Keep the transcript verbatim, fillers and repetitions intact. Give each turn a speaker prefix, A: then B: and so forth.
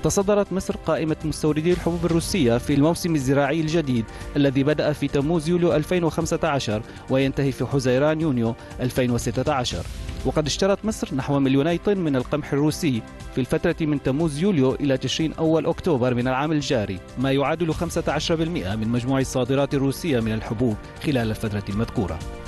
A: تصدرت مصر قائمة مستوردي الحبوب الروسية في الموسم الزراعي الجديد الذي بدأ في تموز يوليو ألفين وخمسة عشر وينتهي في حزيران يونيو ألفين وستة عشر. وقد اشترت مصر نحو مليوني طن من القمح الروسي في الفترة من تموز يوليو إلى تشرين أول أكتوبر من العام الجاري، ما يعادل خمسة عشر بالمئة من مجموع الصادرات الروسية من الحبوب خلال الفترة المذكورة.